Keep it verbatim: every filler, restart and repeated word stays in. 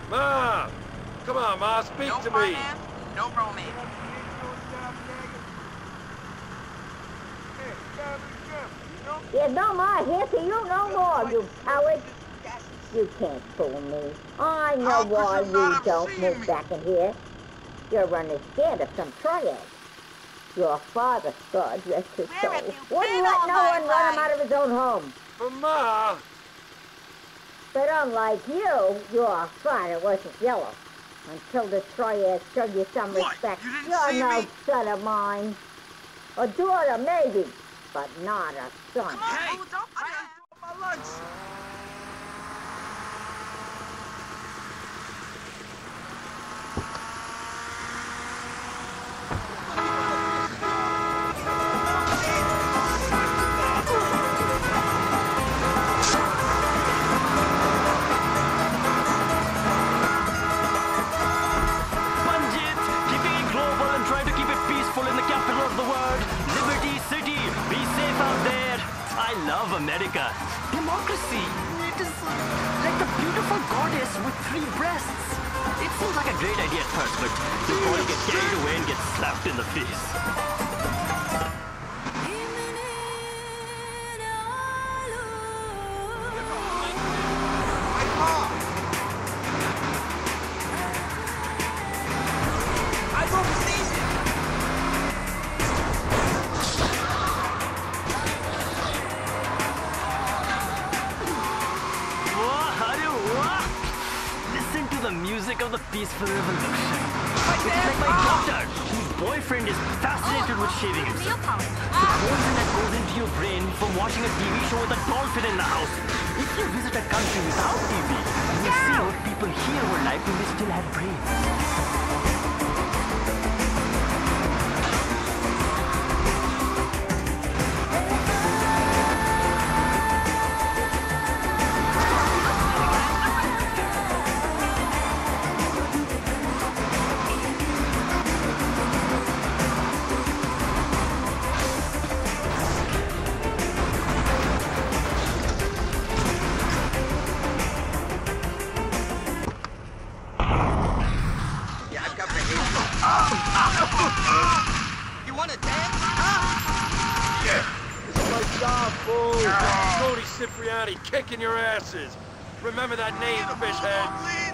Ma! Come on, Ma, speak no to finance, me. No romance. There's no more here for you no more, you coward. You can't fool me. I know How could why you you not have don't seen move me? back in here. You're running scared of some triad. Your father, God rest his Where soul, have you wouldn't been let all no my one run him life? out of his own home. But Ma! But unlike you, your father wasn't yellow. Until the triad showed you some What? respect. You didn't You're see no me? son of mine. A daughter, maybe, but not a son. Come on, Hey, Boo, don't I cry. got my lunch. Bunjit, keeping it global and trying to keep it peaceful in the capital of the world. Liberty City, be safe out there. I love America. Democracy, it is like the beautiful goddess with three breasts. It seems like a great idea at first, but before you get carried away and get slapped in the face. My mom. I will seize it. Wah, hurry, wah. Listen to the music of the peaceful revolution. It's like my daughter, whose boyfriend is fascinated with shaving himself. The poison that goes into your brain from watching a T V show with a dolphin in the house. If you visit a country without T V, you will see what people here were like when they still had brains. Yeah, I've got behavior. You want to dance? Huh? Yeah. This is my job, fool. Tony Cipriani kicking your asses. Remember that name, fishhead.